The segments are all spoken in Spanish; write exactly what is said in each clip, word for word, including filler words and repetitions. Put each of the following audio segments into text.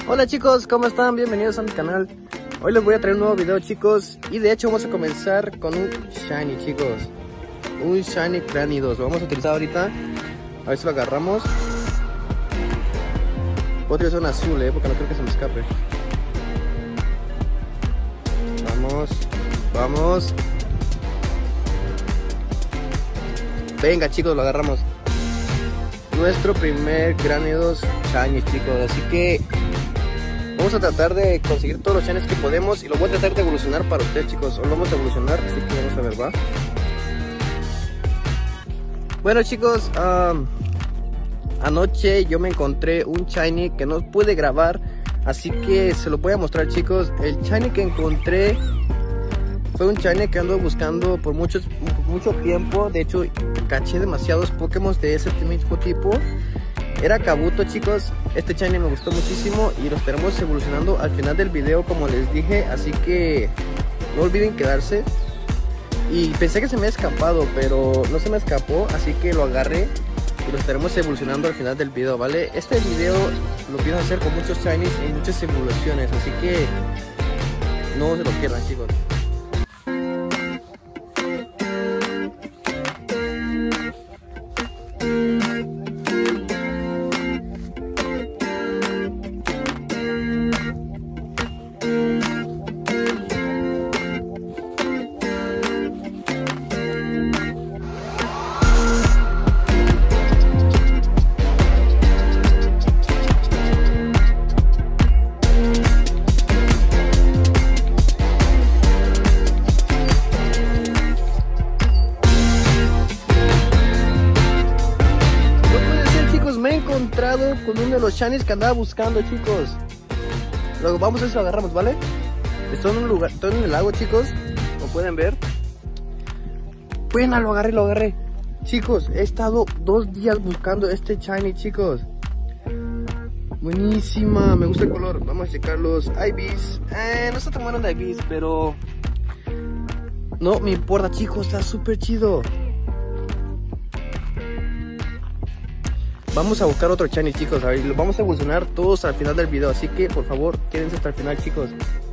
Hola chicos, ¿cómo están? Bienvenidos a mi canal. Hoy les voy a traer un nuevo video, chicos. Y de hecho vamos a comenzar con un shiny, chicos. Un shiny Cranidos. Lo vamos a utilizar ahorita. A ver si lo agarramos. Puedo utilizar un azul, eh, porque no creo que se me escape. Vamos, vamos. Venga chicos, lo agarramos. Nuestro primer Cranidos shiny, chicos. Así que vamos a tratar de conseguir todos los shinies que podemos. Y lo voy a tratar de evolucionar para ustedes, chicos. O lo vamos a evolucionar, así que vamos a ver, va. Bueno chicos, um, anoche yo me encontré un shiny que no pude grabar, así que se lo voy a mostrar, chicos. El shiny que encontré fue un shiny que ando buscando por muchos, mucho tiempo. De hecho, caché demasiados Pokémon de ese mismo tipo. Era Kabuto, chicos. Este shiny me gustó muchísimo y lo estaremos evolucionando al final del video, como les dije. Así que no olviden quedarse. Y pensé que se me había escapado, pero no se me escapó, así que lo agarré y lo estaremos evolucionando al final del video, ¿vale? Este video lo pienso hacer con muchos shinies y muchas evoluciones, así que no se lo pierdan, chicos. Con uno de los shinies que andaba buscando, chicos. Luego vamos a ver si lo agarramos, ¿vale? Estoy en un lugar, estoy en el lago, chicos. Como pueden ver. Buena, lo agarré, lo agarré. Chicos, he estado dos días buscando este shiny, chicos. Buenísima, me gusta el color. Vamos a checar los I Vs. Eh, no está tan bueno de I Vs, pero no me importa, chicos, está súper chido. Vamos a buscar otro shiny, chicos. A ver, lo vamos a evolucionar todos al final del video. Así que, por favor, quédense hasta el final, chicos.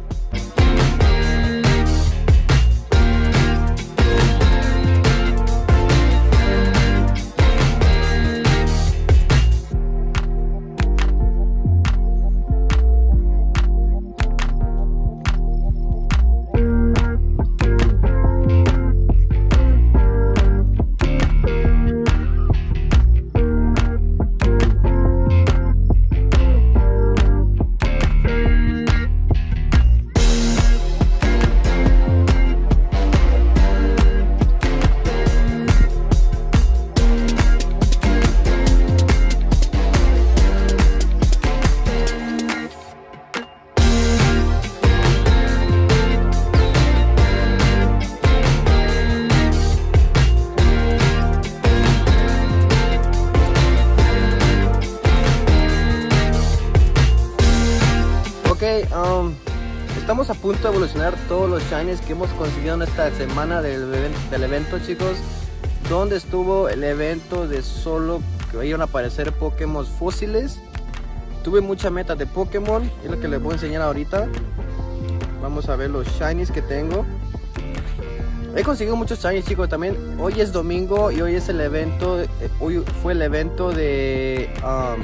Um, estamos a punto de evolucionar todos los shinies que hemos conseguido en esta semana del, del evento, chicos. Donde estuvo el evento de solo que iban a aparecer Pokémon fósiles. Tuve mucha meta de Pokémon, es lo que les voy a enseñar ahorita. Vamos a ver los shinies que tengo. He conseguido muchos shinies, chicos. También hoy es domingo y hoy es el evento. Hoy fue el evento de... Um,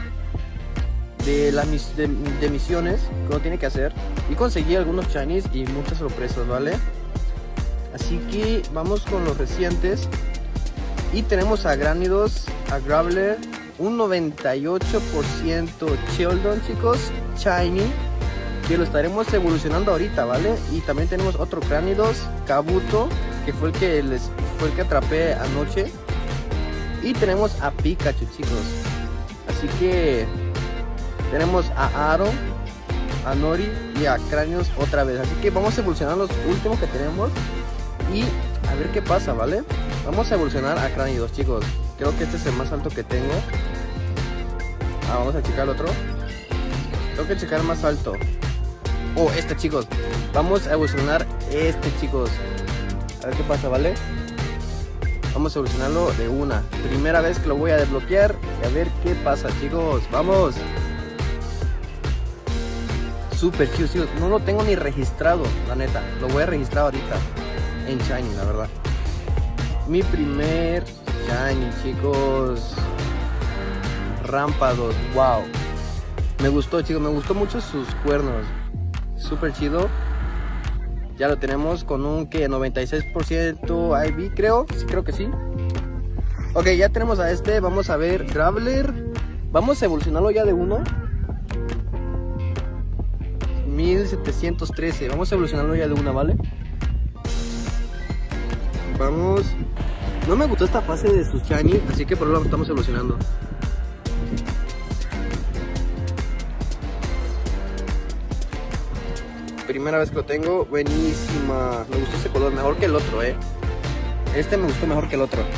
De, la mis, de, de misiones que uno tiene que hacer, y conseguí algunos shinies y muchas sorpresas, ¿vale? Así que vamos con los recientes. Y tenemos a Granidos, a Graveler, un noventa y ocho por ciento Sheldon, chicos, shiny, que lo estaremos evolucionando ahorita, ¿vale? Y también tenemos otro Granidos, Kabuto, que fue el que les fue el que atrapé anoche. Y tenemos a Pikachu, chicos. Así que tenemos a Aro, a Nori y a Cranios otra vez. Así que vamos a evolucionar los últimos que tenemos y a ver qué pasa, ¿vale? Vamos a evolucionar a Cranidos, chicos. Creo que este es el más alto que tengo. Ah, vamos a checar el otro. Tengo que checar el más alto. Oh, este, chicos. Vamos a evolucionar este, chicos. A ver qué pasa, ¿vale? Vamos a evolucionarlo de una. Primera vez que lo voy a desbloquear. Y a ver qué pasa, chicos. ¡Vamos! Super chido, sí, no lo tengo ni registrado, la neta. Lo voy a registrar ahorita en Shiny, la verdad. Mi primer Shiny, chicos. Rampardos, wow. Me gustó, chicos, me gustó mucho sus cuernos. Súper chido. Ya lo tenemos con un que noventa y seis por ciento I V, creo. Sí, creo que sí. Ok, ya tenemos a este. Vamos a ver, Graveler. Vamos a evolucionarlo ya de uno. mil setecientos trece. Vamos a evolucionarlo ya de una, ¿vale? Vamos. No me gustó esta fase de sus Shiny, así que por eso lo estamos evolucionando. Primera vez que lo tengo, buenísima. Me gustó este color, mejor que el otro, eh. Este me gustó mejor que el otro.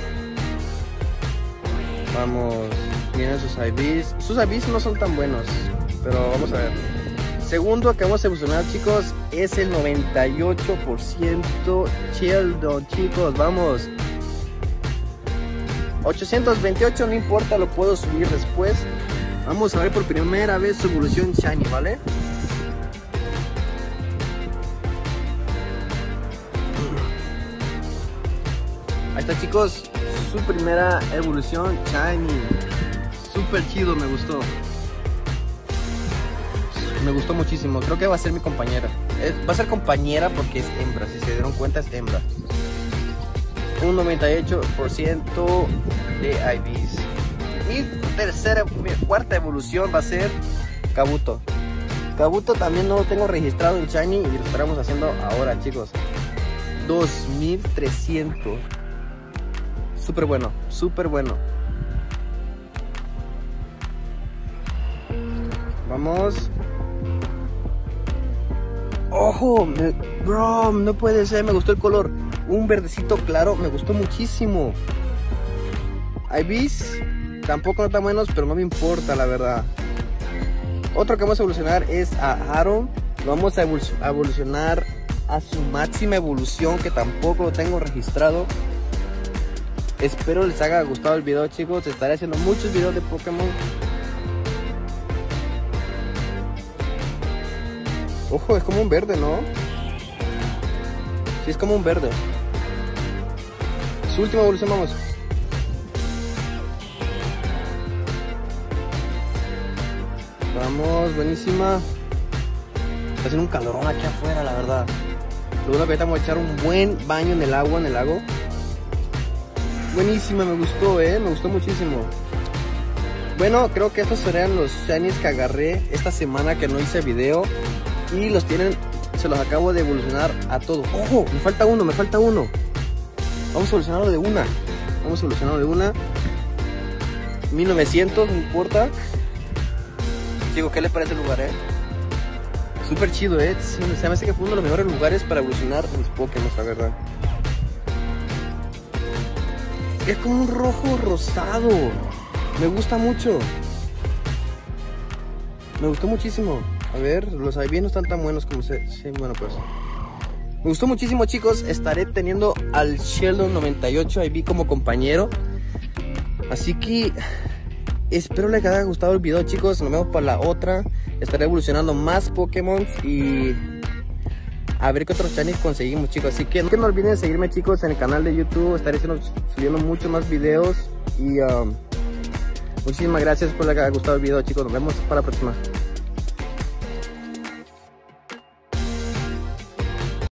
Vamos. Miren sus I Vs. Sus I Vs no son tan buenos, pero vamos a ver. Segundo que vamos a evolucionar, chicos, es el noventa y ocho por ciento Sheldon, chicos, vamos. ochocientos veintiocho, no importa, lo puedo subir después. Vamos a ver por primera vez su evolución Shiny, ¿vale? Ahí está, chicos, su primera evolución Shiny. Súper chido, me gustó. Me gustó muchísimo, creo que va a ser mi compañera. Es, va a ser compañera porque es hembra, si se dieron cuenta es hembra. Un noventa y ocho por ciento de I Vs. Mi tercera, mi cuarta evolución va a ser Kabuto. Kabuto también no lo tengo registrado en Shiny y lo estaremos haciendo ahora, chicos. dos mil trescientos. Súper bueno, súper bueno. Vamos. ¡Ojo! Me, bro, no puede ser, me gustó el color. Un verdecito claro, me gustó muchísimo. I Vs tampoco no tan buenos, pero no me importa, la verdad. Otro que vamos a evolucionar es a Aaron. Lo vamos a evolucionar a su máxima evolución, que tampoco lo tengo registrado. Espero les haya gustado el video, chicos. Estaré haciendo muchos videos de Pokémon. Ojo, es como un verde, ¿no? Sí, es como un verde. Su última evolución, vamos. Vamos, buenísima. Está haciendo un calorón aquí afuera, la verdad. Luego ahorita vamos a echar un buen baño en el agua, en el lago. Buenísima, me gustó, eh. Me gustó muchísimo. Bueno, creo que estos serían los Shinies que agarré esta semana que no hice video. Y los tienen, se los acabo de evolucionar a todos. ¡Ojo! Me falta uno, me falta uno. Vamos a evolucionarlo de una. Vamos a evolucionarlo de una. mil novecientos, no importa. Digo, ¿qué le parece el lugar, eh? Súper chido, eh. Se me hace que fue uno de los mejores lugares para evolucionar mis Pokémon, la verdad. Es como un rojo rosado. Me gusta mucho. Me gustó muchísimo. A ver, los I V no están tan buenos como se... Sí, bueno, pues me gustó muchísimo, chicos. Estaré teniendo al Sheldon noventa y ocho I V como compañero. Así que espero les haya gustado el video, chicos. Nos vemos para la otra. Estaré evolucionando más Pokémon y a ver qué otros Shinies conseguimos, chicos. Así que no, que no olviden seguirme, chicos, en el canal de YouTube. Estaré subiendo muchos más videos. Y um, muchísimas gracias por les haya gustado el video, chicos. Nos vemos para la próxima.